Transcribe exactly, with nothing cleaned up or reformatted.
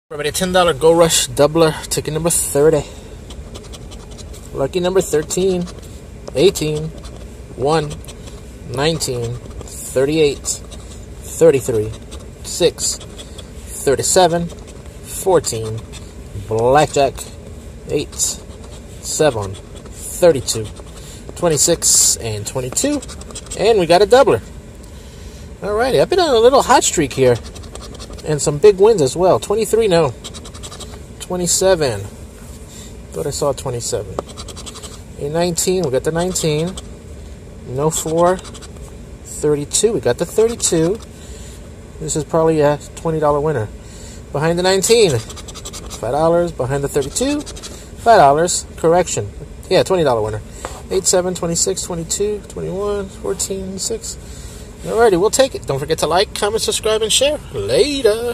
Everybody, ten dollar Go Rush doubler, ticket number thirty. Lucky number thirteen, eighteen, one, nineteen, thirty-eight, thirty-three, six, thirty-seven, fourteen, blackjack, eight, seven, thirty-two, twenty-six, and twenty-two. And we got a doubler. Alrighty, I've been on a little hot streak here. And some big wins as well. twenty-three, no. twenty-seven. Thought I saw twenty-seven. A nineteen, we got the nineteen. No four. thirty-two, we got the thirty-two. This is probably a twenty dollar winner. Behind the nineteen, five dollars. Behind the thirty-two, five dollars. Correction. Yeah, twenty dollar winner. eight, seven, twenty-six, twenty-two, twenty-one, fourteen, six. Alrighty, we'll take it. Don't forget to like, comment, subscribe, and share. Later.